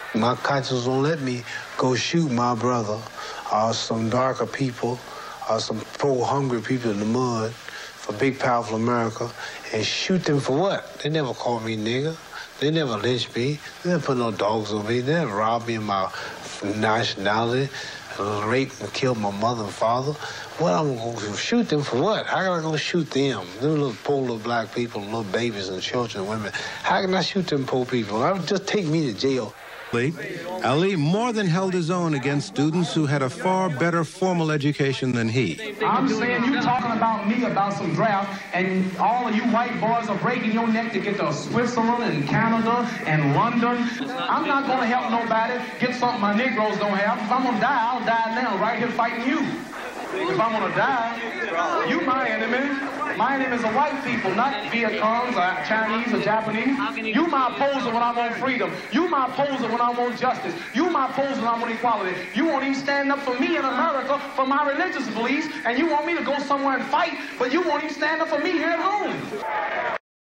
My conscience won't let me go shoot my brother or some darker people or some poor, hungry people in the mud for big, powerful America and shoot them for what? They never called me nigger. They never lynched me. They never put no dogs on me. They never robbed me of my nationality, raped and killed my mother and father. What, I'm going to shoot them for what? How can I go shoot them? Them little poor little black people, little babies and children and women. How can I shoot them poor people? Just take me to jail. Ali more than held his own against students who had a far better formal education than he. I'm saying you talking about me about some draft, and all of you white boys are breaking your neck to get to Switzerland and Canada and London. I'm not going to help nobody get something my Negroes don't have. If I'm going to die, I'll die now, right here fighting you. If I'm going to die, you my enemy. My enemy is the white people, not Viet Congs or Chinese or Japanese. You my opposer when I want freedom. You my opposer when I want justice. You my opposer when I want equality. You won't even stand up for me in America for my religious beliefs, and you want me to go somewhere and fight, but you won't even stand up for me here at home.